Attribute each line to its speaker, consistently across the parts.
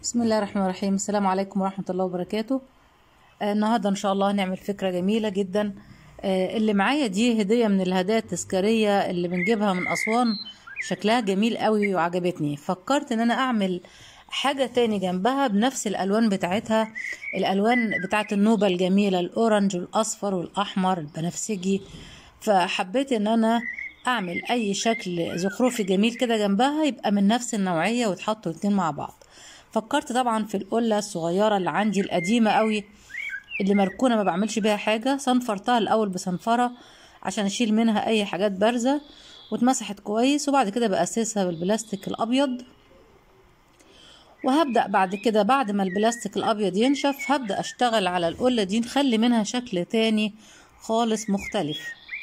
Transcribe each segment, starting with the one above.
Speaker 1: بسم الله الرحمن الرحيم. السلام عليكم ورحمة الله وبركاته. النهاردة إن شاء الله هنعمل فكرة جميلة جدا. اللي معايا دي هدية من الهدايا التذكارية اللي بنجيبها من أسوان، شكلها جميل قوي وعجبتني. فكرت إن أنا أعمل حاجة تاني جنبها بنفس الألوان بتاعتها، الألوان بتاعت النوبة الجميلة، الأورنج والأصفر والأحمر البنفسجي. فحبيت إن أنا أعمل أي شكل زخرفي جميل كده جنبها يبقى من نفس النوعية ويتحطوا الاتنين مع بعض. فكرت طبعا في القلة الصغيرة اللي عندي القديمة قوي اللي مركونة ما بعملش بيها حاجة، صنفرتها الأول بصنفرة عشان أشيل منها أي حاجات بارزة، واتمسحت كويس. وبعد كده بأسسها بالبلاستيك الأبيض، وهبدأ بعد كده بعد ما البلاستيك الأبيض ينشف هبدأ أشتغل على القلة دي، نخلي منها شكل تاني خالص مختلف،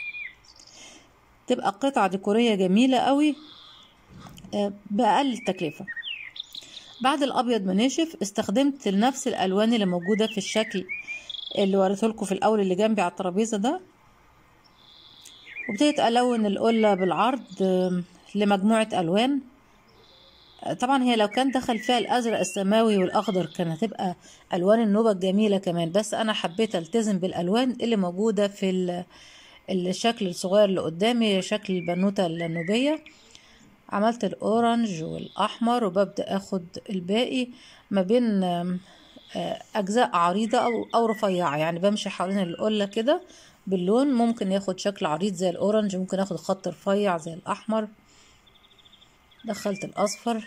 Speaker 1: تبقى قطعة ديكورية جميلة قوي بأقل تكلفة. بعد الابيض ما نشف استخدمت نفس الالوان اللي موجوده في الشكل اللي وريته لكم في الاول اللي جنبي على الترابيزه ده، وابتديت الون القله بالعرض لمجموعه الوان. طبعا هي لو كان دخل فيها الازرق السماوي والاخضر كانت هتبقى الوان النوبه الجميله كمان، بس انا حبيت التزم بالالوان اللي موجوده في الشكل الصغير اللي قدامي، شكل البنوته النوبيه. عملت الاورنج والاحمر، وببدأ اخد الباقي ما بين اجزاء عريضة او رفيعة، يعني بمشي حوالين القلة كده باللون، ممكن ياخد شكل عريض زي الاورنج، ممكن ياخد خط رفيع زي الاحمر. دخلت الاصفر،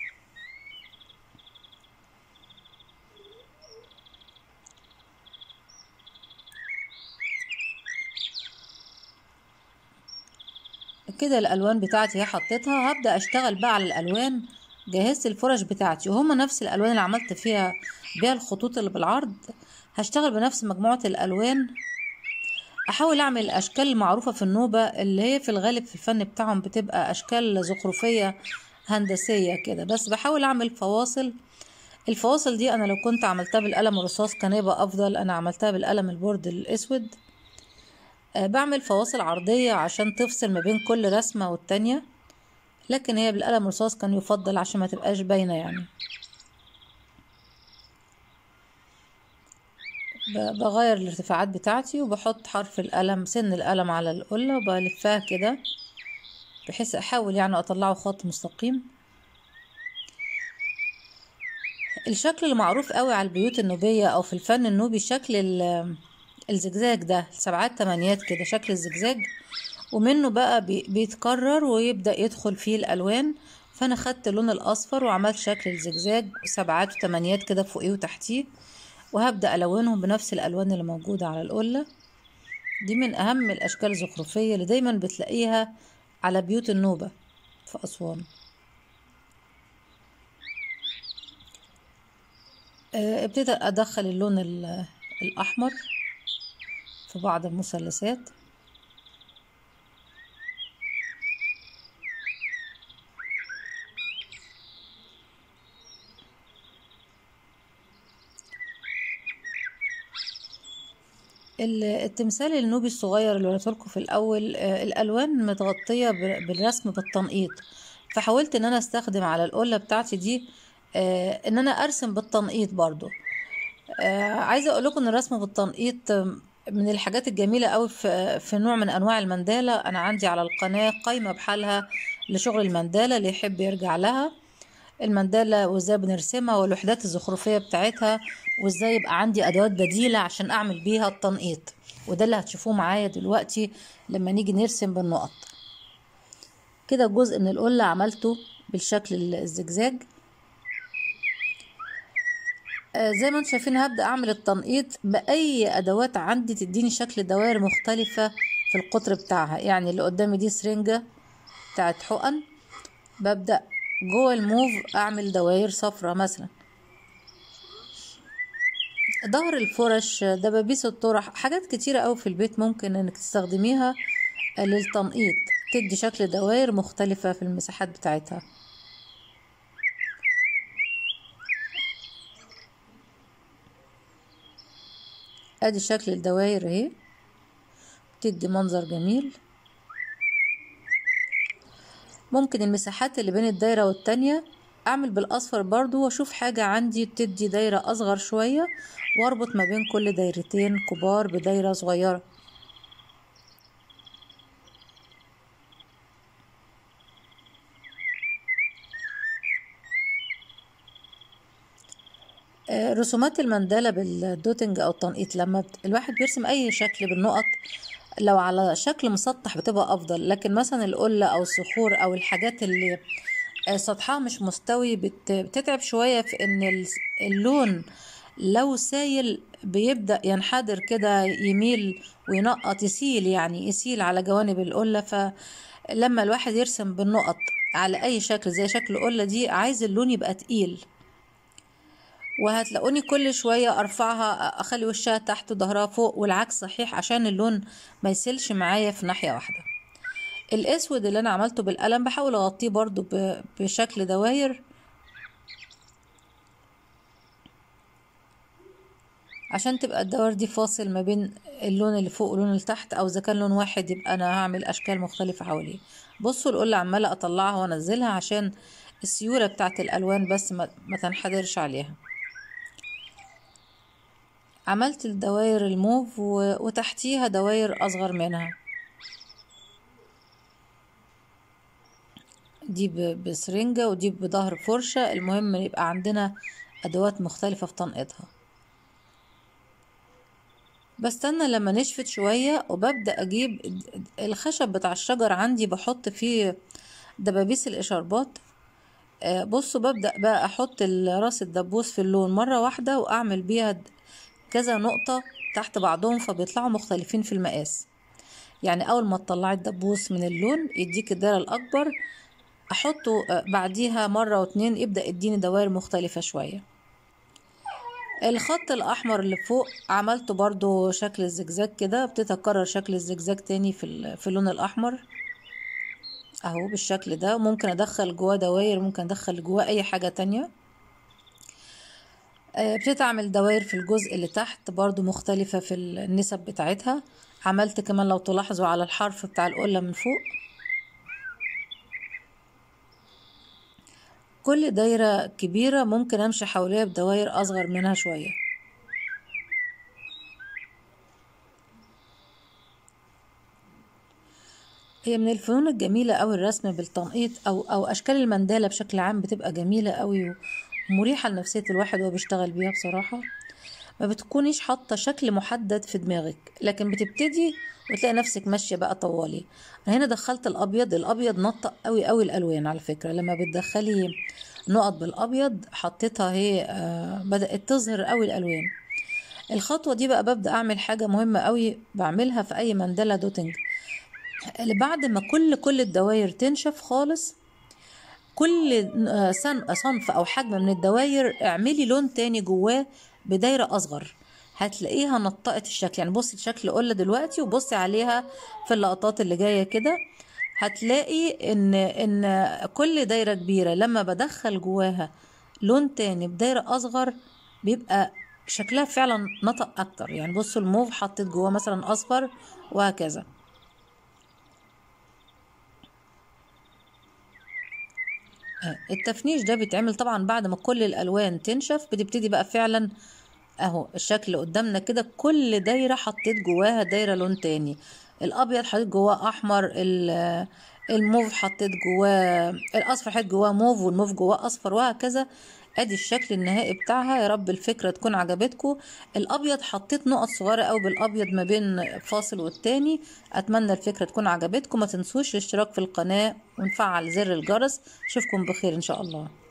Speaker 1: كده الالوان بتاعتي حطيتها. هبدأ اشتغل بقى على الالوان. جهزت الفرش بتاعتي وهما نفس الالوان اللي عملت فيها بيها الخطوط اللي بالعرض، هشتغل بنفس مجموعة الالوان. احاول اعمل الاشكال المعروفة في النوبة اللي هي في الغالب في الفن بتاعهم بتبقى اشكال زخرفية هندسية كده، بس بحاول اعمل فواصل. الفواصل دي انا لو كنت عملتها بالقلم الرصاص كان يبقى افضل، انا عملتها بالقلم البورد الاسود. بعمل فواصل عرضية عشان تفصل ما بين كل رسمة والتانية، لكن هي بالقلم الرصاص كان يفضل عشان ما تبقاش باينة يعني. بغير الارتفاعات بتاعتي وبحط حرف القلم، سن القلم على القلة، وبلفها كده بحيث احاول يعني اطلعه خط مستقيم. الشكل المعروف قوي على البيوت النوبية او في الفن النوبي شكل الزجزاج ده، سبعات تمانيات كده شكل الزجزاج، ومنه بقى بيتكرر ويبدأ يدخل فيه الالوان. فانا خدت اللون الاصفر وعملت شكل الزجزاج سبعات وتمانيات كده فوقيه وتحتيه، وهبدأ الونهم بنفس الالوان اللي موجودة على القلة دي. من اهم الاشكال الزخرفية اللي دايما بتلاقيها على بيوت النوبة في اسوان. ابتديت ادخل اللون الاحمر في بعض المثلثات. التمثال النوبي الصغير اللي وريته لكم في الاول الالوان متغطيه بالرسم بالتنقيط، فحاولت ان انا استخدم على القله بتاعتي دي ان انا ارسم بالتنقيط برضو. عايزه اقول لكم ان الرسم بالتنقيط من الحاجات الجميله قوي في نوع من انواع المنداله. انا عندي على القناه قائمه بحالها لشغل المنداله اللي يحب يرجع لها، المندالة وازاي بنرسمها والوحدات الزخرفية بتاعتها، وازاي يبقى عندي ادوات بديلة عشان اعمل بيها التنقيط. وده اللي هتشوفوه معايا دلوقتي لما نيجي نرسم بالنقط. كده جزء من القلة عملته بالشكل الزجزاج. زي ما انتم شايفين هبدأ اعمل التنقيط بأي ادوات عندي تديني شكل دوائر مختلفة في القطر بتاعها. يعني اللي قدامي دي سرنجة بتاعت حقن، ببدأ جوه الموف اعمل دوائر صفرة مثلا. ظهر الفرش، دبابيس الطرح، حاجات كتيرة قوي في البيت ممكن انك تستخدميها للتنقيط، تدي شكل دوائر مختلفة في المساحات بتاعتها. ادي شكل الدوائر اهي، بتدي منظر جميل. ممكن المساحات اللي بين الدايرة والتانية اعمل بالاصفر برضو واشوف حاجة عندي تدي دايرة اصغر شوية، واربط ما بين كل دايرتين كبار بدايرة صغيرة. رسومات المندلة بالدوتنج او التنقيط، لما الواحد بيرسم اي شكل بالنقط، لو على شكل مسطح بتبقى افضل، لكن مثلا القلة او الصخور او الحاجات اللي سطحها مش مستوي بتتعب شوية في ان اللون لو سايل بيبدأ ينحدر كده، يميل وينقط، يسيل يعني يسيل على جوانب القلة. فلما الواحد يرسم بالنقط على اي شكل زي شكل القلة دي، عايز اللون يبقى تقيل. وهتلاقوني كل شوية ارفعها، اخلي وشها تحت وظهرها فوق، والعكس صحيح عشان اللون ما يسيلش معايا في ناحية واحدة. الاسود اللي انا عملته بالقلم بحاول اغطيه برضو بشكل دواير، عشان تبقى الدوائر دي فاصل ما بين اللون اللي فوق واللون اللي تحت، او اذا كان لون واحد يبقى انا هعمل اشكال مختلفة حواليه. بصوا القلة عمالة اطلعها وانزلها عشان السيولة بتاعت الالوان بس ما تنحدرش عليها. عملت الدوائر الموف وتحتيها دوائر اصغر منها، دي بسرنجة ودي بظهر فرشة. المهم يبقى عندنا ادوات مختلفة في تنقيطها. بستنى لما نشفت شوية وببدأ اجيب الخشب بتاع الشجر عندي، بحط فيه دبابيس الاشاربات. بصوا ببدأ بقى احط راس الدبوس في اللون مرة واحدة، واعمل بيها كذا نقطة تحت بعضهم، فبيطلعوا مختلفين في المقاس. يعني اول ما تطلعي الدبوس من اللون يديك الدايرة الاكبر، احطه بعديها مرة واتنين يبدأ يديني دوائر مختلفة شوية. الخط الاحمر اللي فوق عملته برضو شكل الزجزاج كده، بتتكرر شكل الزجزاج تاني في اللون الاحمر اهو بالشكل ده. ممكن ادخل جواه دوائر، ممكن ادخل جواه اي حاجة تانية. بتتعمل دوائر في الجزء اللي تحت برضو مختلفة في النسب بتاعتها. عملت كمان لو تلاحظوا على الحرف بتاع القلة من فوق، كل دايرة كبيرة ممكن امشي حواليها بدوائر اصغر منها شوية. هي من الفنون الجميلة أوي الرسم بالتنقيط، أو أشكال المندالة بشكل عام بتبقى جميلة أوي ومريحة لنفسية الواحد وهو بيشتغل بيها بصراحة. ما بتكونيش حاطة شكل محدد في دماغك، لكن بتبتدي وتلاقي نفسك ماشية بقى طوالي. أنا هنا دخلت الأبيض نطق أوي أوي الألوان على فكرة. لما بتدخلي نقط بالأبيض حطيتها هي بدأت تظهر أوي الألوان. الخطوة دي بقى ببدأ أعمل حاجة مهمة أوي بعملها في أي مندلة دوتنج. اللي بعد ما كل الدوائر تنشف خالص، كل صنف او حجم من الدوائر اعملي لون تاني جواه بدايرة اصغر، هتلاقيها نطقت الشكل. يعني بصي شكل قلة دلوقتي وبصي عليها في اللقطات اللي جاية كده، هتلاقي ان كل دايرة كبيرة لما بدخل جواها لون تاني بدايرة اصغر بيبقى شكلها فعلا نطق اكتر. يعني بصوا الموف حطيت جواه مثلا اصفر، وهكذا. التفنيش ده بيتعمل طبعا بعد ما كل الالوان تنشف، بتبتدي بقى فعلا اهو الشكل قدامنا كده. كل دايره حطيت جواها دايره لون تاني. الابيض حطيت جواه احمر، الموف حطيت جواه الاصفر، حطيت جواه موف، والموف جواه اصفر، وهكذا. ادي الشكل النهائي بتاعها. يا رب الفكره تكون عجبتكم. الابيض حطيت نقط صغيره قوي بالابيض ما بين فاصل والتاني. اتمنى الفكره تكون عجبتكم. ما تنسوش الاشتراك في القناه ونفعل زر الجرس. اشوفكم بخير ان شاء الله.